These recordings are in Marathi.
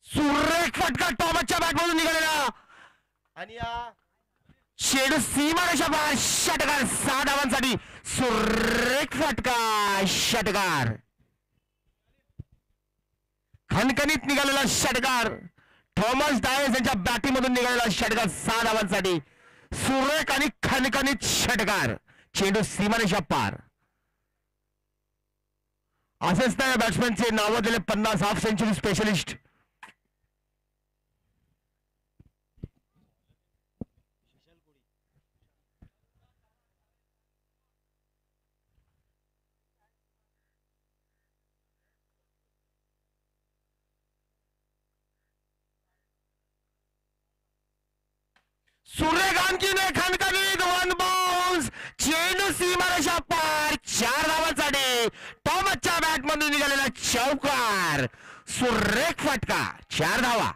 सुरेख फटका टॉमसच्या बॅटमधून निघालेला आणि या चेंडू सीमारेषा बाहेर षटकार 6 धावांसाठी सुरेख फटका षटकार खणखणीत निघालेला षटकार थॉमस डायस यांच्या बॅटिंगमधून निघालेला षटकार 6 धावांसाठी सुरेख आणि खणखणीत षटकार चेंडू सीमारेषा पार असेच त्या बॅट्समॅनचे नावाजलेले 50 हाफ सेंचुरी स्पेशलिस्ट सुरेख आणखीन खणखणीत 1 बाउन्स चेंडू सीमारेषा पार 4 धावांसाठी टॉमसच्या बॅटमधून निघालेला चौकार सुरेख फटका 4 धावा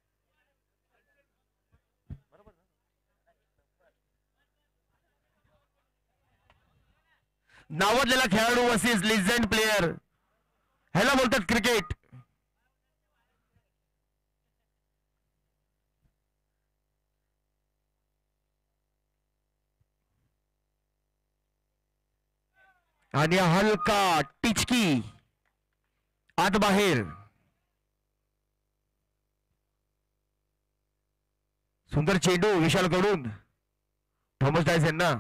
नावाजलेला खेळाडू वर्सेस लिजेंड प्लेयर ह्याला बोलतात क्रिकेट आणि हलका टिचकी आत बाहेर सुंदर चेंडू विशाल कडून थॉमस डायस यांना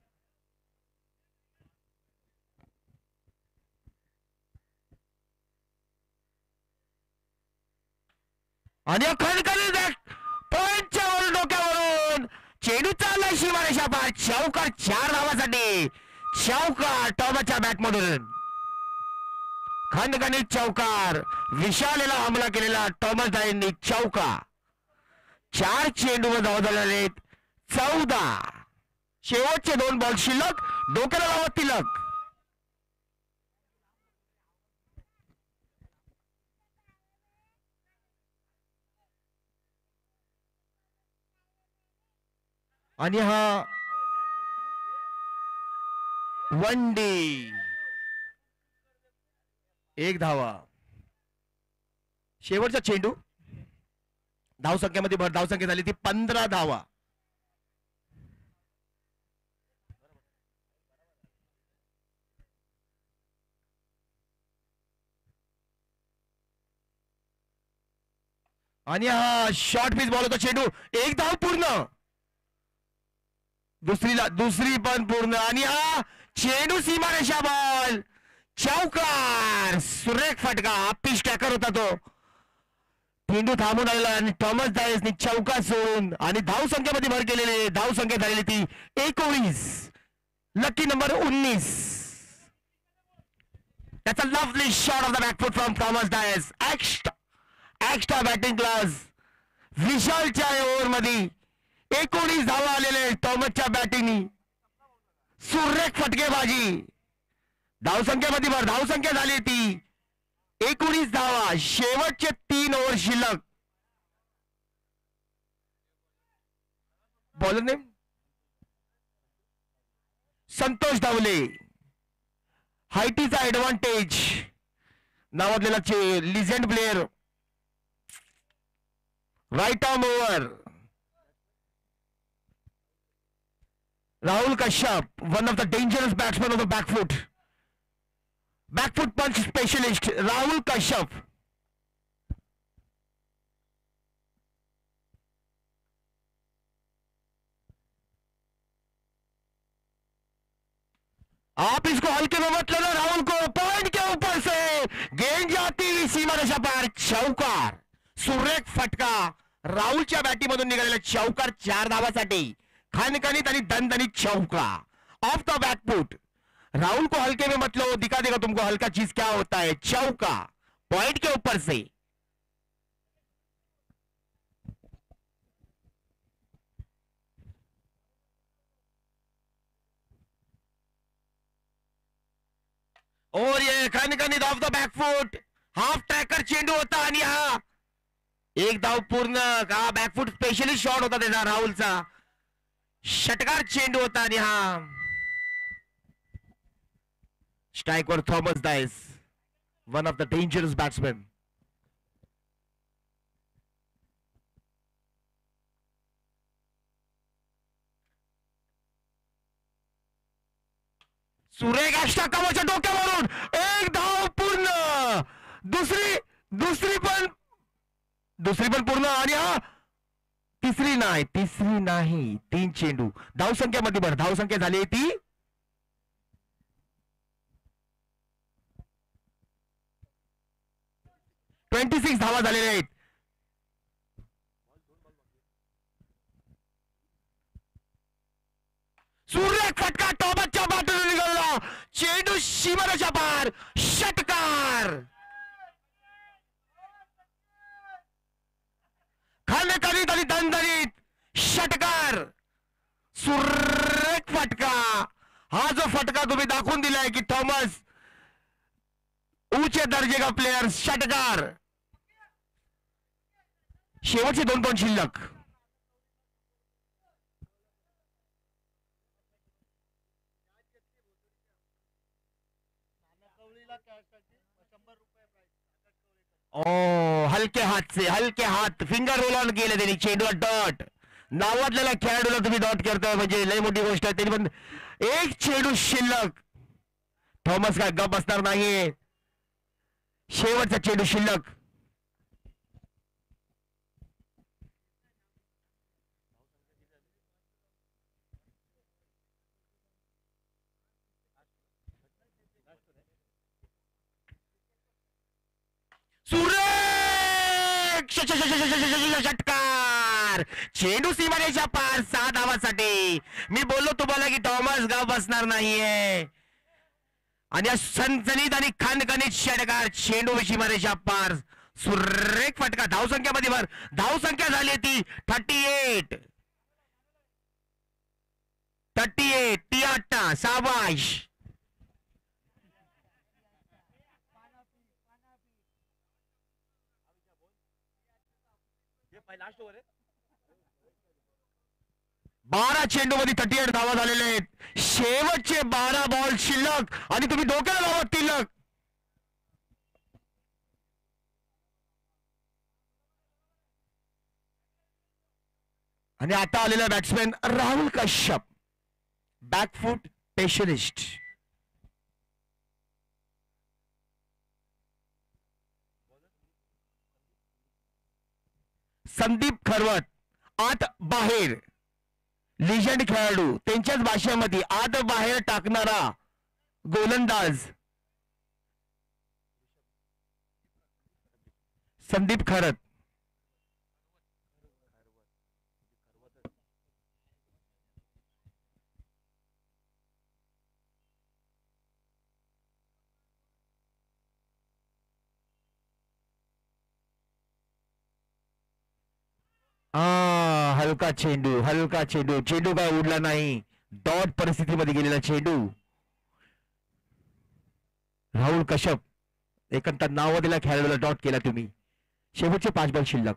आणि खणखणीत पॉइंटच्या वर डोक्यावरून चेंडू चाललाय सीमारेषा पार चौकार 4 धावासाठी चौकार टॉमसच्या बॅटमधून खणखणीत चौकार विशालेला हमला केलेला टॉमस डायसनी चौका 4 चेंडूवर धावा झालेले 14 शेवटचे 2 बॉल शिल्लक डोक्याला लावत तिलक आणि हा वन डे 1 धावा शेवटचा चेंडू धावसंख्येमध्ये भर धावसंख्या झाली ती 15 धावा आणि हा शॉर्ट पिच बॉल होता चेंडू 1 धाव पूर्ण दुसरी पण पूर्ण आणि हा चेंडू सीमारेषा बॉल चौकार सुरेख फटका पिच टॅकर होता तो चेंडू थांबून आलेला आणि टॉमस डायसनी चौका सोडून आणि धाव संख्येमध्ये भर केलेले धाव संख्या झालेली ती 19 लकी नंबर 19 त्याचा lovely shot off the back foot from Thomas Dias extra batting class विशालच्या ओव्हर मध्ये 19 धावा आलेले टॉमसच्या बॅटिंगनी सुरेख फटकेबाजी धावसंख्येमध्ये भर धावसंख्या झाली ती 19 धावा शेवटचे 3 ओव्हर शिल्लक बॉलर नेम संतोष धावले हायटीचा ऍडव्हान्टेज नावाजलेला legend player right arm over Rahul Kashyap, one of the dangerous batsmen of the backfoot punch specialist, Rahul Kashyap. आप इसको हल्के में मत लेना राहुल को पॉइंट के ऊपर से गेंद जाती हुई सीमा रेषा पार चौकार सुरेख फटका राहुलच्या बॅटीमधून निघालेला चौकार 4 धावासाठी खनखनीत आणि दणदणीत चौका ऑफ द बैकफुट राहुल को हल्के में मत लो दिखा देगा तुमको हल्का चीज क्या होता है चौका पॉइंट के ऊपर से और ये खनखनीत off the back foot half tracker चेंडू होता आणि हा 1 धाव पूर्ण का बॅकफुट स्पेशलिस्ट शॉट होता त्याचा राहुलचा षटकार चेंडू होता आणि हा स्ट्राइकवर Thomas Dias one of the dangerous batsman सुरेख अष्टकामाच्या डोक्यावरून एक धाव पूर्ण. दुसरी दुसरी पण पूर्ण. आणि हा तिसरी नाही 3 चेंडू. धावसंख्यामध्ये भर. धावसंख्या झाली ती 26 धावा झालेल्या आहेत. सुरेख फटका टॉपच्या बाजूने निघाला. चेंडू सीमारेषा पार. षटकार. खानेकारीत आणि दणदणीत षटकार. सुरेख फटका. हा जो फटका तुम्ही दाखवून दिलाय की थॉमस उच्च दर्जे का प्लेयर. षटकार. शेवटचे 2 पॉइंट शिल्लक. हलके हात फिंगर रोल ऑन केले त्यांनी. चेंडूला डॉट. नावातलेल्या खेळाडूला तुम्ही डॉट करताय म्हणजे लय मोठी गोष्ट आहे. त्यांनी पण एक चेंडू शिल्लक. थॉमस काय गप बसणार नाहीये. शेवटचा चेंडू शिल्लक. षटकार. चेंडू सीमारेषा पार. 6 धावासाठी. मी बोललो तुम्हाला की थॉमस गाव बसणार नाहीये. आणि या सनसनीत आणि खणखणीत षटकार. चेंडू सीमारेषा पार. सुरेख फटका. धावसंख्यामध्ये भर. धावसंख्या झाली ती 38. 38. शाबाश. बारा चेंडू मध्ये 38 धावा झालेले आहेत. शेवटचे 12 बॉल शिल्लक आणि तुम्ही डोक्याला लावत तिलक. आणि आता आलेला batsman Rahul Kashyap. Back foot specialist. Sandeep Kharvat. आत बाहेर लिजंड खेळाडू. त्यांच्याच भाषेमध्ये आत बाहेर टाकणारा गोलंदाज संदीप खरवत. हलका चेंडू. चेंडू काय उडला नाही. डॉट परिस्थितीमध्ये गेलेला चेंडू. राहुल कश्यप एकंदर नावाला खेळाडूला डॉट केला तुम्ही. शेवटचे 5 बॉल शिल्लक.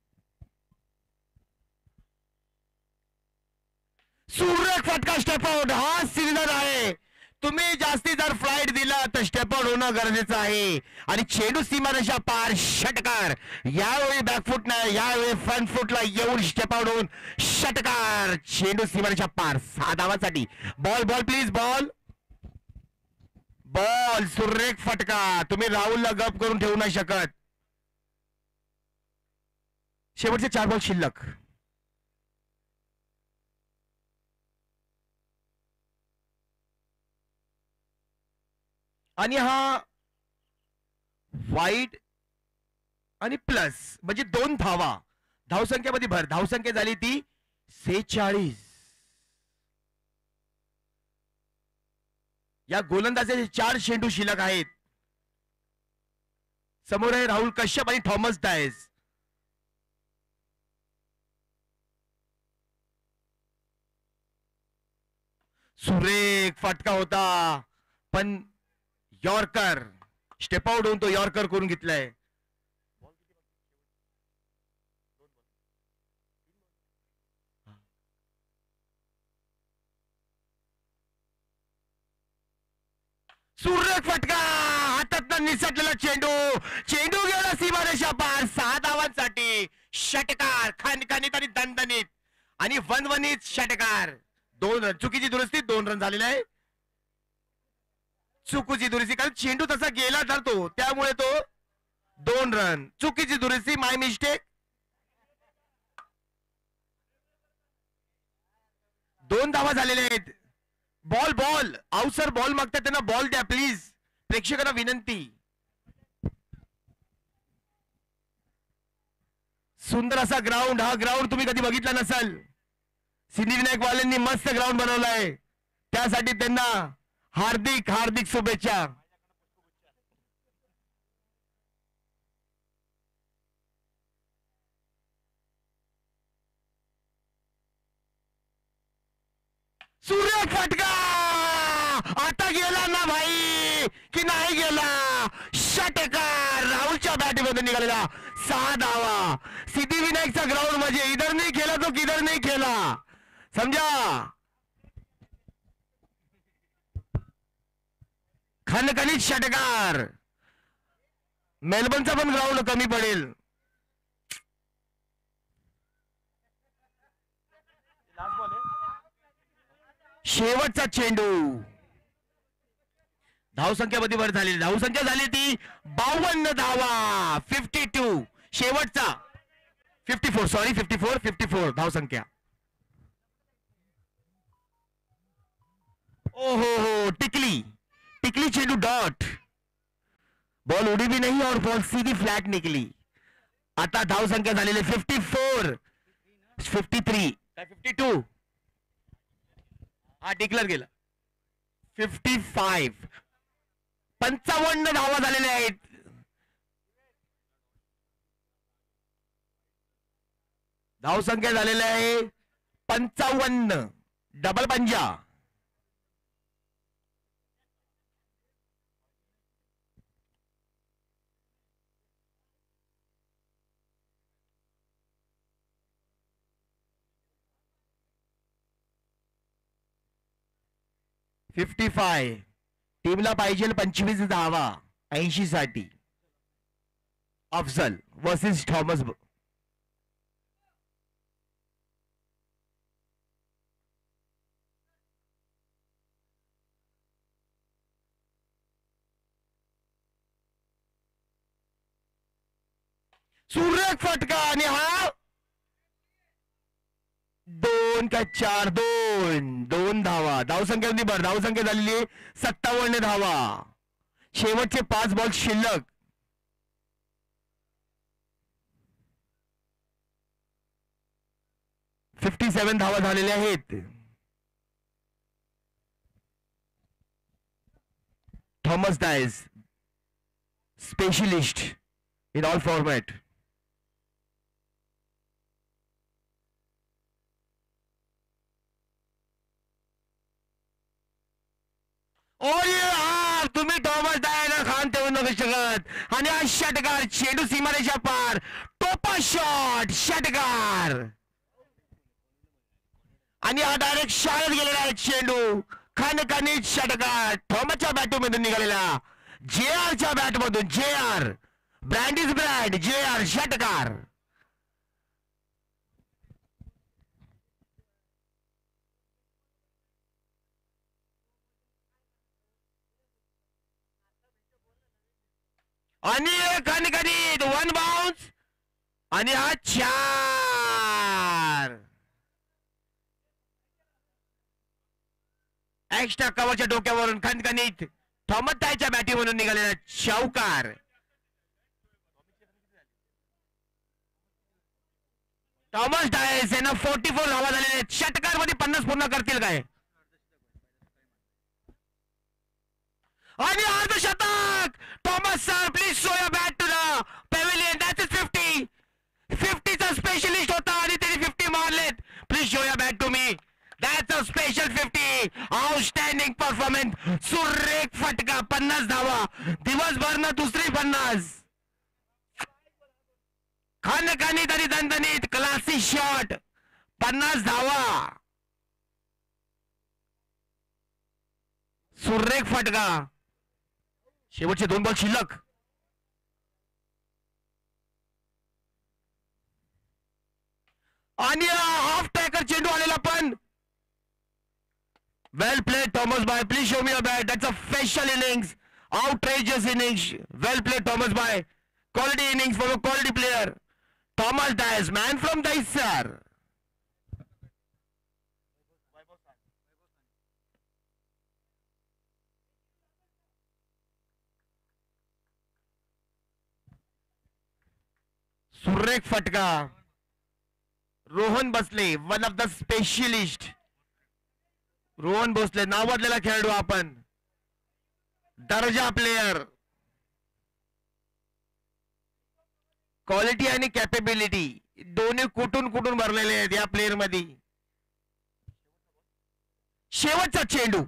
सुरेख फटका. Step out. हा सिग्नल आहे. तुम्ही जास्ती जर फ्लाइट दिला तर स्टेप आउट होणं गरजेचं आहे. आणि चेंडू सीमारेषा पार. षटकार. यावेळी बॅकफूट नाही, यावेळी फ्रंट फुटला येऊन स्टेप आउट होऊन षटकार. चेंडू सीमारेषा पार. 6 धावांसाठी. Ball please. बॉल. सुरेख फटका. तुम्ही राहुलला गप करून ठेवू नाही शकत. शेवटचे 4 बॉल शिल्लक. आणि हा वाईट आणि प्लस म्हणजे 2 धावा. धावसंख्येमध्ये भर. धावसंख्या झाली ती 46. या गोलंदाजाचे 4 चेंडू शिल्लक आहेत. समोर आहे राहुल कश्यप आणि थॉमस डायस. सुरेख फटका होता पण यॉर्कर. स्टेप आउट होऊन तो यॉर्कर करून घेतलाय. सुरेख फटका. हातात निसटलेला चेंडू गेला सीमारेषा पार. 6 धावांसाठी. षटकार. खणखणीत आणि दणदणीत आणि वनवनीत षटकार. 2 रन. चुकीची दुरुस्ती. 2 रन झालेले आहे. चुकीची दुरुस्ती, कारण चेंडू तसा गेला तर तो, त्यामुळे तो 2 रन. चुकीची दुरुस्ती, माय मिस्टेक. 2 धावा झालेल्या आहेत. Ball ball out sir, ball मागतात त्यांना बॉल द्या प्लीज, प्रेक्षकांना विनंती. सुंदर असा ग्राउंड, हा ग्राउंड तुम्ही कधी बघितला नसाल. सिद्धिविनायक वाल्यांनी मस्त ग्राउंड बनवलाय, त्यासाठी त्यांना हार्दिक हार्दिक शुभेच्छा. सूर्य फटका आता गेला ना भाई की नाही गेला. षटकार राहुलच्या बॅटमधून निघालेला 6 धावा. सिद्धिविनायकचा ग्राउंड म्हणजे इधर नाही खेळला तो किधर नाही खेळला, समजा. खणखणीत षटकार. मेलबर्नचा पण ग्राउंड कमी पडेल. शेवटचा चेंडू. धावसंख्यामध्ये वर झालेली, धावसंख्या झाली ती 52 धावा. 52 शेवटचा, 54 सॉरी 54 धावसंख्या. ओहो हो, टिकली टिकली चेंडू, डॉट. बॉल उडी भी नहीं और बॉल सीधी फ्लॅट निकली. आता धावसंख्या झालेली 54 53 काय 52. हा डिक्लेअर गेला. 55 55 धावा झालेल्या आहेत. धावसंख्या झालेल्या आहे 55. डबल पंजा. टीमला पाहिजे 25 धावा 80 साठी. Afzal versus Thomas. सूर्य फटका आणि हा 2 का 4 2 धावा. धावसंख्या भर, धावसंख्या झालेली 57 धावा. शेवटचे 5 बॉल शिल्लक. $57 धावा झालेल्या आहेत. Thomas Dias specialist in all format. और ये तुम्ही थॉमस डायना खान ठेवून नव्हे शकत. आणि हा षटकार, चेंडू सीमारेषा पार, टोपा शॉट, षटकार. आणि हा डायरेक्ट शाळेत गेलेला आहे चेंडू. खणखणीत षटकार थॉमसच्या बॅटमधून निघालेला, JR च्या बॅटमधून. JR brand is brand. JR षटकार. आणि खणखणीत 1 बाउन्स आणि हा 4. एक्स्ट्रा कव्हरच्या डोक्यावरून खणखणीत थॉमस डायच्या बॅटीमधून निघालेला चौकार. थॉमस डायस यांना 44 धावा झालेल्या आहेत. षटकार मध्ये 50 पूर्ण करतील काय? आणि अर्धशतक. Thomas sir please show your bat to the pavilion. That's 50. 50 चा स्पेशलिस्ट होता आणि त्याने 50 मारलेत. Please show your bat to me. That's a special 50. Outstanding performance. सुरेख फटका. 50 धावा. दिवसभर ना दुसरी 50. खणखणीत आणि दणदणीत क्लासी शॉट. 50 धावा. सुरेख फटका. शेवटचे 2 बॉल शिल्लक. आणि हाफ टॅकर चेंडू आलेला पण Well played, Thomas Bhai. Please show me your bat. That's a special innings. Outrageous innings. Well played, Thomas Bhai. Quality innings from a quality player. Thomas Dias, man from Dice, sir. सुरेख फटका. Rohan Bhosale, one of the specialist. Rohan Bhosale नावाजलेला खेळाडू आपण. दर्जा प्लेयर. क्वालिटी आणि कॅपेबिलिटी दोन्ही कुठून कुठून भरलेले आहेत या प्लेयर मध्ये. शेवटचा चेंडू.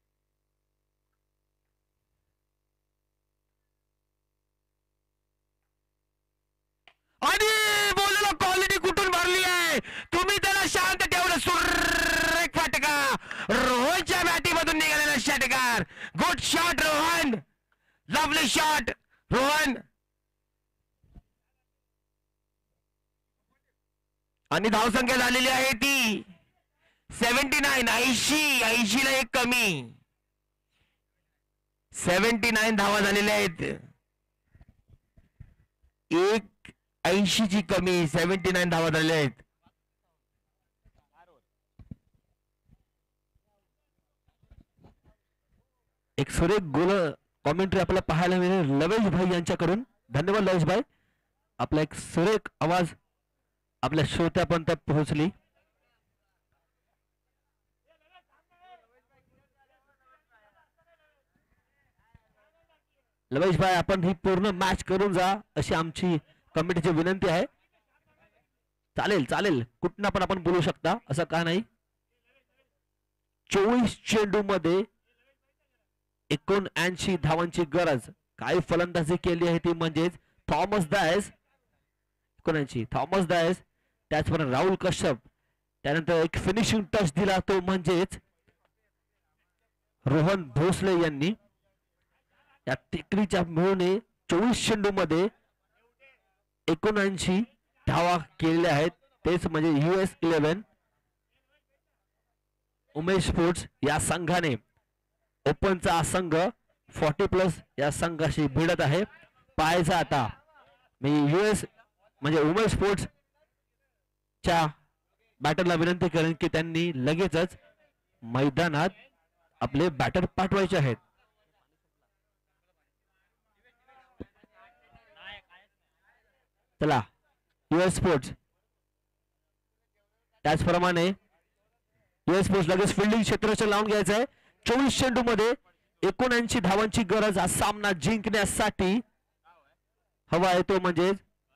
आणि बोललो क्वालिटी कुठून भरली आहे. तुम्ही त्याला शांत ठेवलं. सुरेख फटका. रोहनच्या बॅटीमधून निघालेला षटकार. Good shot Rohan. Lovely shot Rohan. आणि धावसंख्या झालेली आहे ती 79. 80 ला एक कमी. 79 धावा झालेल्या आहेत. एक 80 ची कमी. 79 धावा झालेल्या आहेत. एक सुरेख गोल कॉमेंट्री आपल्याला पाहायला मिळेल लवेश भाई यांच्याकडून. धन्यवाद लवेश भाई. आपला एक सुरेख आवाज आपल्या श्रोत्यापर्यंत पोहोचली. लवेश भाई आपण ही पूर्ण मॅच करून जा अशी आमची कमिटीची विनंती आहे. चालेल चालेल कुठनं पण आपण बोलू शकता असं का नाही. 24 चेंडू मध्ये 79 धावांची गरज. काय फलंदाजी केली आहे ती म्हणजेच थॉमस दायस. 79 थॉमस दायस. त्याचप्रमाणे राहुल कश्यप. त्यानंतर एक फिनिशिंग टच दिला तो म्हणजेच रोहन भोसले यांनी. या तिकडीच्या मिळून 24 चेंडू मध्ये 79 धावा केलेल्या आहेत. तेच म्हणजे US11 उमेश स्पोर्ट्स या संघाने ओपनचा संघ 40+ या संघाशी भिडत आहे. पाहायचा आता मी US म्हणजे उमेश स्पोर्ट्स च्या बॅटरला विनंती करेन की त्यांनी लगेचच मैदानात आपले बॅटर पाठवायचे आहेत. चला US स्पोर्ट्स. त्याचप्रमाणे US स्पोर्ट्स लगेच फिल्डिंग क्षेत्राच्या लावून घ्यायचं आहे. 24 चेंडू मध्ये 79 धावांची गरज. हा सामना जिंकण्यासाठी हवा आहे तो म्हणजे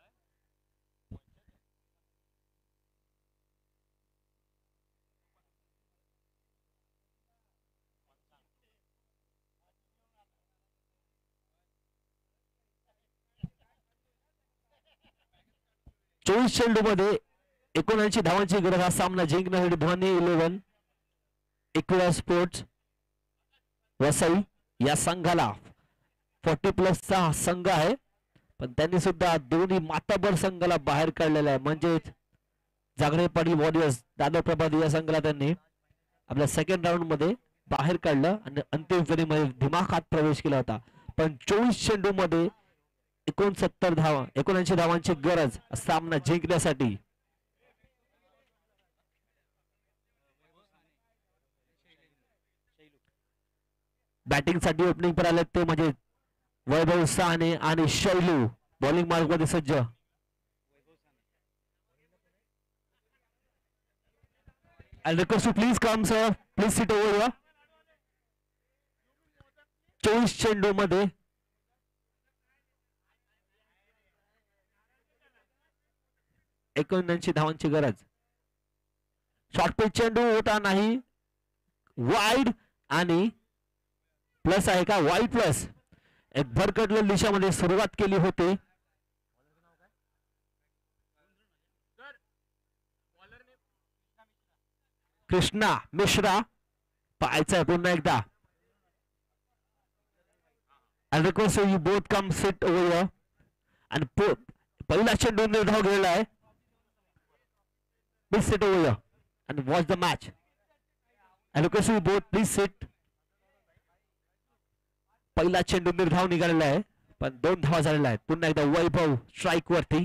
चेंडू मध्ये 79 धावांची गरज. हा सामना जिंकण्यासाठी धोनी 11 इक्विडा स्पोर्ट्स वसई या संघाला 40+ चा संघ आहे. पण त्यांनी सुद्धा दोन्ही माताबर संघाला बाहेर काढलेला आहे. म्हणजेच जागरे पाटील वॉरियर्स दादर प्रभात या संघाला त्यांनी आपल्या सेकंड राऊंड मध्ये बाहेर काढलं आणि अंतिम फेरीमध्ये दिमाखात प्रवेश केला होता. पण 24 चेंडू मध्ये 79 धावांची गरज सामना जिंकण्यासाठी. बॅटिंग साठी ओपनिंग पर आले ते म्हणजे वैभव साने आणि शैलू. बॉलिंग मार्ग मध्ये सज्ज. I'll request you please come sir. Please sit over here. 24 चेंडू मध्ये 79 धावांची गरज. शॉर्ट पिच चेंडू होता नाही. वाईड आणि प्लस आहे का. Wide plus. एक भरकटलेल्या दिशामध्ये सुरुवात केली होती. कृष्णा मिश्रा. पाहायचं पुन्हा एकदा. I request you both come sit over here. आणि पहिला चेंडू निर्धाव गेलेला आहे. Please sit over here and watch the match. Advocacy board please sit. पहिला चेंडू निर्धाव निघालेला आहे, पण 2 धावा झालेल्या आहेत. पुन्हा एकदा वैभव स्ट्राईक वरती.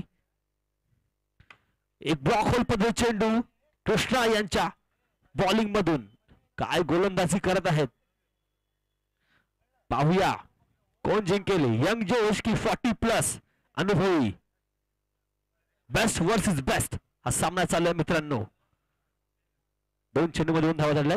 एक ब्लॉक होल पद्धती चेंडू कृष्णा यांच्या बॉलिंग मधून. काय गोलंदाजी करत आहेत पाहूया कोण जिंकेल. यंग जोश की 40+ अनुभवी. बेस्ट वर्सेस बेस्ट हा सामना चालू आहे मित्रांनो. 2 चेंडू मध्ये 2 धावा झाल्यात.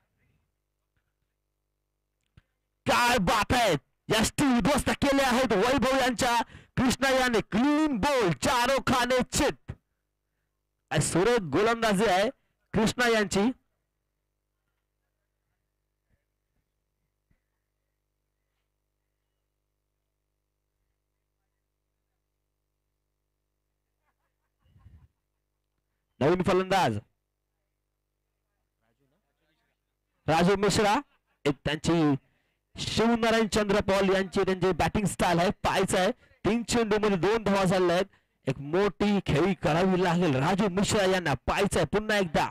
काय बात आहेत, यष्टी उद्ध्वस्त केले आहेत वैभव यांच्या. कृष्णा याने क्लीन बोल, चारो खाने चित. सुरेख गोलंदाजी आहे कृष्णा यांची. नवीन फलंदाज राजू मिश्रा. एक त्यांची शिवनारायण चंद्र पॉल यांची त्यांची बॅटिंग स्टाईल आहे. पाहायचं आहे 3 चेंडू मध्ये 2 धावा झाल्या आहेत. एक मोठी खेळी करावी लागेल राजू मिश्रा यांना. पाहायचं आहे पुन्हा एकदा.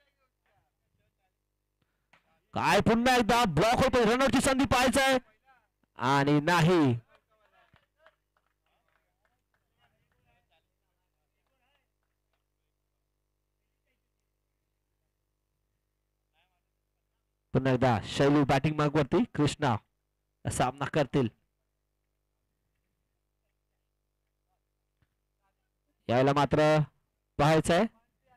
काय पुन्हा एकदा ब्लॉक होतोय. रनआउटची संधी पाहायचं आहे आणि नाही. पुन्हा एकदा शैलू बॅटिंग मार्क वरती. कृष्णा सामना करतील. यायला मात्र पाहायचं आहे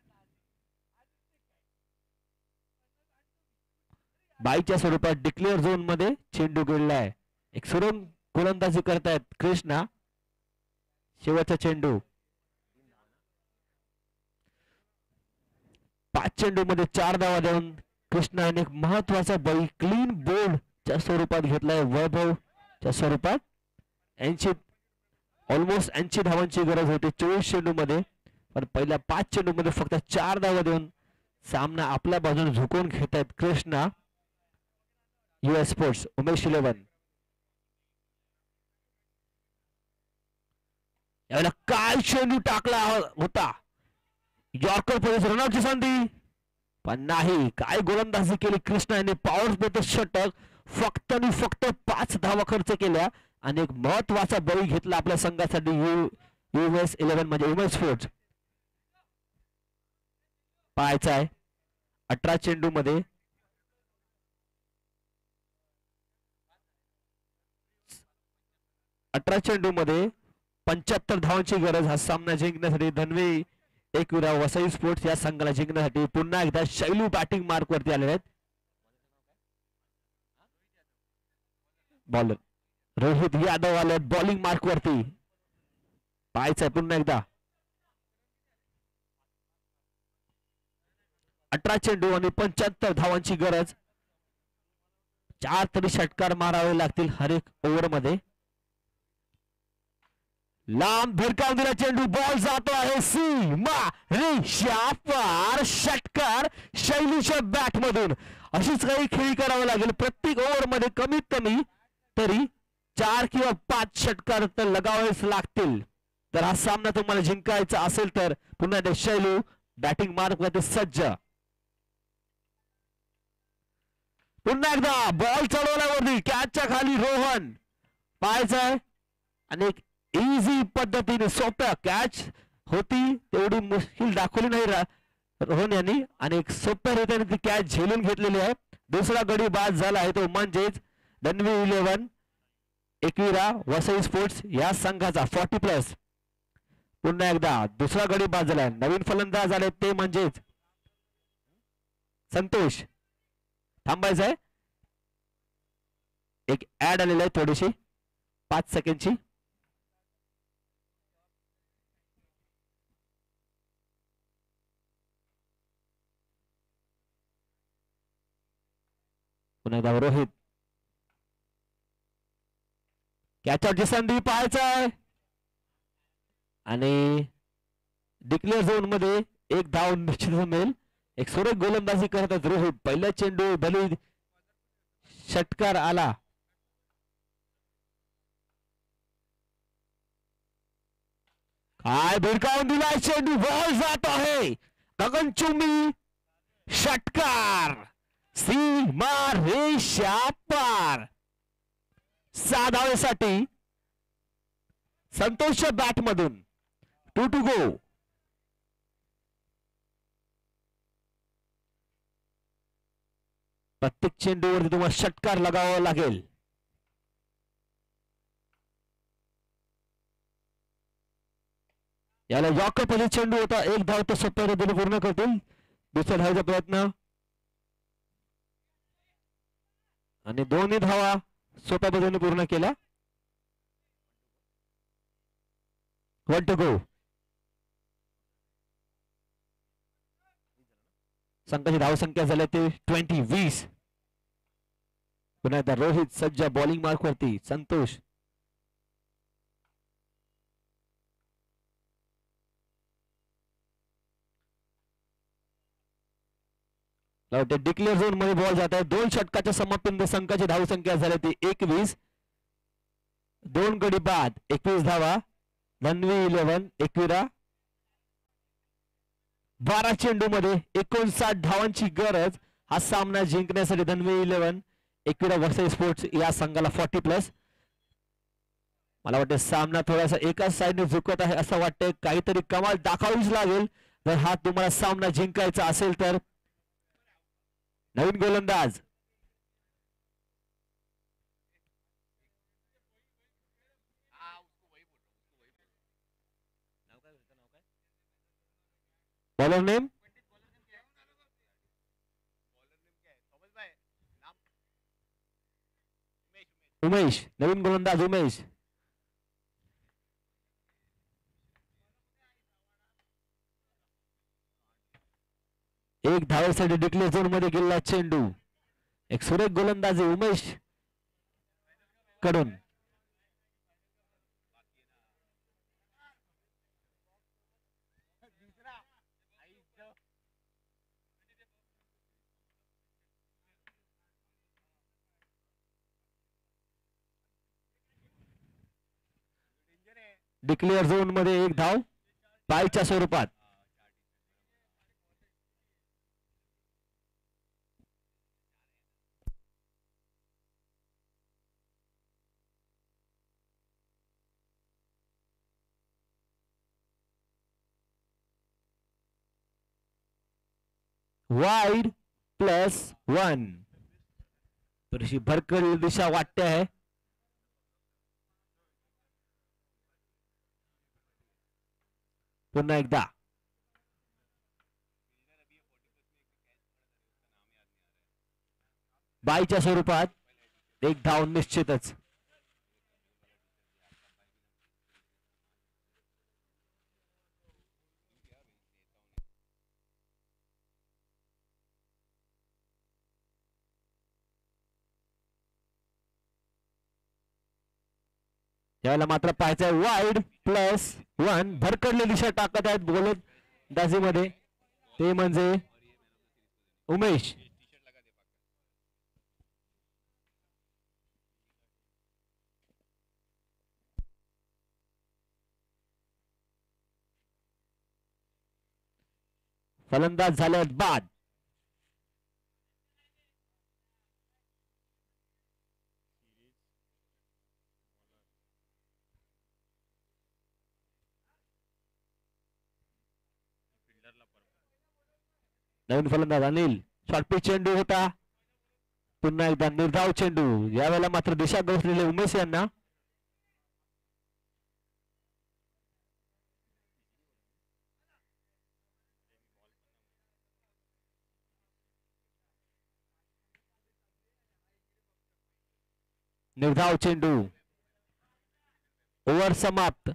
22च्या स्वरूपात डिक्लेअर झोन मध्ये चेंडू गेलेला आहे. एक सुरंग गोलंदाजी करतायत कृष्णा. शेवटचा चेंडू 5 चेंडू मध्ये 4 धावा देऊन कृष्णा याने एक महत्वाचा बळी क्लीन बोल्ड च्या स्वरूपात घेतलाय. वैभवच्या स्वरूपात 80 ऑलमोस्ट 80 धावांची गरज होती 24 चेंडू मध्ये, पण पहिल्या 5 चेंडू मध्ये फक्त 4 धावा देऊन सामना आपल्या बाजूने झुकवून घेत आहेत कृष्णा. US sports Umesh 11. यावेळेला काय चेंडू टाकला होता. यॉर्कर पॉइंट रनआउटची संधी पण नाही. काय गोलंदाजी केली कृष्णा याने. पॉवर प्ले षटक फक्त आणि फक्त 5 धावा खर्च केल्या आणि एक महत्वाचा बळी घेतला आपल्या संघासाठी. US 11 म्हणजे उमेश स्पोर्ट्स. पाहायचं आहे 18 चेंडू मध्ये 75 धावांची गरज हा सामना जिंकण्यासाठी. धनवी एकविरा वसई स्पोर्ट्स या संघाला जिंकण्यासाठी पुन्हा एकदा शैलू बॅटिंग मार्क वरती आलेले आहेत. बॉलर रोहित यादव आले बॉलिंग मार्क वरती. पाहायचंय पुन्हा एकदा 18 चेंडू आणि 75 धावांची गरज. 4 तरी षटकार मारावे लागतील हर एक ओव्हर मध्ये. लांब भिरकावून दिला चेंडू. बॉल जातो आहे सीमा रेषा पार. षटकार शैलीच्या बॅट मधून. अशीच काही खेळी करावी लागेल प्रत्येक ओव्हर मध्ये. कमीत कमी तरी 4 किंवा 5 षटकार तर लगावेच लागतील जर हा सामना तुम्हाला जिंकायचा असेल तर. पुन्हा एकदा शैलू बॅटिंग मार्क मध्ये सज्ज. पुन्हा एकदा बॉल चढवल्यावरती कॅचच्या खाली रोहन. पाहायचंय आणि एक इझी पद्धतीने सोप्या कॅच होती तेवढी मुश्किल दाखवली नाही रोहन यांनी आणि एक सोप्या रीतीने ती कॅच झेलून घेतलेली आहे. दुसरा गडी बाद झाला आहे तो म्हणजेच धनवी 11 एकविरा वसई स्पोर्ट्स या संघाचा 40+. पुन्हा एकदा दुसरा गडी बाद झाला. नवीन फलंदाज आले ते म्हणजेच संतोष. थांबायचं आहे एक ऍड आलेली आहे थोडीशी 5 सेकंडची. पुन्हा एकदा रोहित कॅचआउटची संधी पाहायचंय आणि डिक्लेअर झोन मध्ये 1 धाव निश्चित मिळेल. एक सुरेख गोलंदाजी करतात रोहित. पहिल्या चेंडू भली षटकार आला. काय भिरकावून दिलाय चेंडू. बॉल जात आहे गगनचुंबी षटकार. सीमा रेषा पार. 6 धावेसाठी संतोषच्या बॅट मधून 2 to go. प्रत्येक चेंडूवरती तुम्हाला षटकार लगावा लागेल. याला यॉर्कर चेंडू होता. 1 धाव तो सोप्या पद्धतीने पूर्ण करतील. दुसऱ्या धावेचा प्रयत्न आणि 2 धावा सोप्या पद्धतीने पूर्ण केल्या. 1 to go. संघाची धावसंख्या झाली ते 20. पुन्हा एकदा रोहित सज्ज बॉलिंग मार्क वरती. संतोष डिक्लेअर झोन मध्ये बॉल जात आहे. 2 षटकाच्या समाप्तीनंतर संघाची धावसंख्या झाली ती 21. 2 गडी बाद 21 धावा. धन्वी 11 एकविरा. 12 चेंडू मध्ये 59 धावांची गरज हा सामना जिंकण्यासाठी. धन्वी 11 एकविरा वसई स्पोर्ट्स या संघाला 40+. मला वाटतं सामना थोडासा एकाच साईडने झुकत आहे असं वाटतंय. काहीतरी कमाल दाखवावीच लागेल जर हा तुम्हाला सामना जिंकायचा असेल तर. नवीन गोलंदाज बॉलर नेम उमेश. नवीन गोलंदाज उमेश. एक धावेसाठी डिक्लेअर झोन मध्ये गेलेला चेंडू. एक सुरेख गोलंदाजी उमेश कडून. डिक्लेअर झोन मध्ये 1 धाव पायच्या स्वरूपात. वाइड +1. थोडीशी भरकल दिशा वाटते आहे. पुन्हा एकदा बाईच्या स्वरूपात 1 धाव निश्चितच. याला मात्र पाहायचंय वाईड +1. भरकडली दिशा टाकत आहेत गोलंदाजीमध्ये ते म्हणजे उमेश. फलंदाज झाल्यात बाद. नवीन फलंदाज अनिल. शॉर्ट पिच चेंडू होता. पुन्हा एकदा निर्धाव चेंडू. यावेळेला मात्र दिशा गवसलेले उमेश यांना. निर्धाव चेंडू. ओव्हर समाप्त.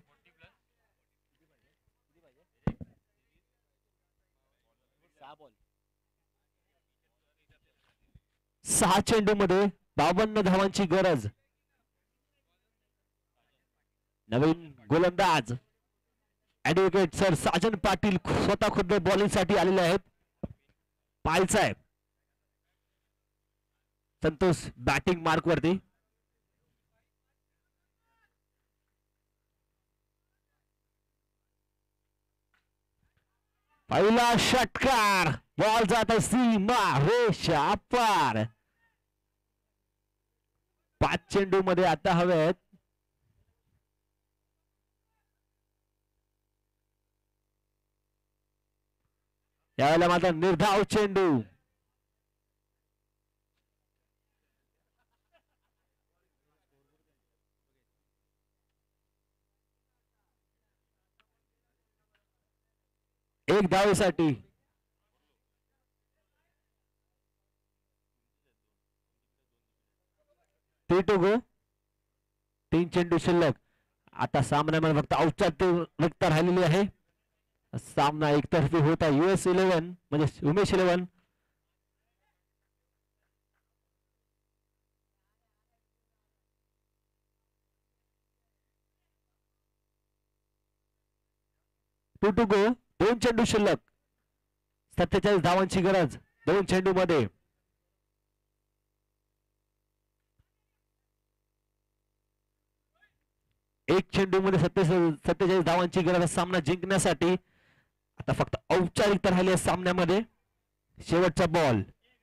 सहा चेंडू मध्ये 52 धावांची गरज. नवीन गोलंदाज ऍडव्होकेट सर साजन पाटील स्वतः खुद्द बॉलिंग साठी आलेले आहेत. पायल साहेब. संतोष बॅटिंग मार्क वरती. पहिला षटकार बॉल जात आहे सीमा रेषा पार. 5 चेंडू मध्ये आता हवेत यावेळेला मात्र निर्धाव चेंडू. एक धावेसाठी. To go. 3 चेंडू शिल्लक. आता सामन्यामध्ये फक्त औपचारिकता राहिलेली आहे. सामना एकतर्फी होता. US 11 म्हणजे उमेश 11 टू गो. 2 चेंडू शिल्लक. 47 धावांची गरज 2 चेंडू मध्ये. एक चेंडू मध्ये 47 धावांची गरज सामना जिंकण्यासाठी. आता फक्त औपचारिकता राहिली आहे सामन्यामध्ये. शेवटचा बॉल.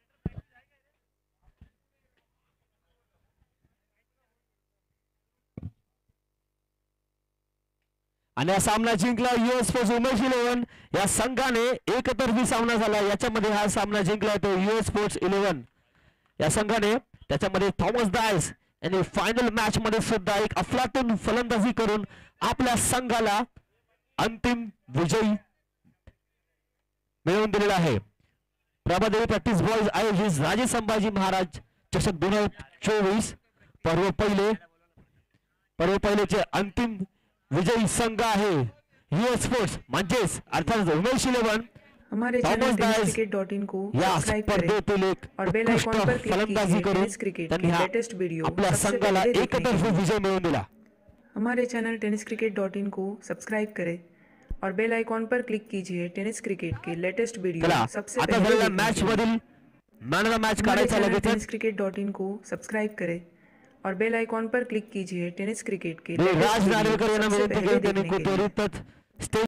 आणि हा सामना जिंकला US स्पोर्ट्स उमेश 11 या संघाने. एकतर्फी सामना झाला याच्यामध्ये. हा सामना जिंकला तो US स्पोर्ट्स 11 या संघाने. त्याच्यामध्ये थॉमस डायस यांनी फायनल मॅच मध्ये सुद्धा एक अफलातून फलंदाजी करून आपल्या संघाला अंतिम विजयी मिळवून दिलेला आहे. प्रभादेवी प्रॅक्टिस बॉईज आयोजित राजे संभाजी महाराज चषक 2024 पर्व पहिलेचे अंतिम विजयी संघ आहे US स्पोर्ट्स म्हणजेच अर्थात उमेश 11. हमारे चैनल टेनिसक्रिकेट.in को या सब्सक्राइब करें स्पर्धेतील एक और बेल आइकॉन पर क्लिक फलंदाजी कीजिए. करून टेनिस क्रिकेट त्यांनी की हा लेटेस्ट वीडियो आपल्या सबसे संघाला पहले देखने के एकतर्फी लिए विजय मिळवून दिला. हमारे चैनल टेनिसक्रिकेट.in को सब्सक्राइब करें और बेल आइकॉन पर क्लिक कीजिए. टेनिस क्रिकेट की लेटेस्ट वीडियो चला सबसे आता पहले झालेल्या देखने मॅच के लिए मधील मॅन ऑफ द मॅच हमारे काढायचा चैनल लगेच. टेनिसक्रिकेट.in को सब्सक्राइब करें और बेल आइकॉन पर क्लिक कीजिए. टेनिस क्रिकेट की राज लेटेस्ट नार्वेकर वीडियो यांना सबसे विनंती पहले केली त्यांनी देखने के लिए. त्वरितच स्टेज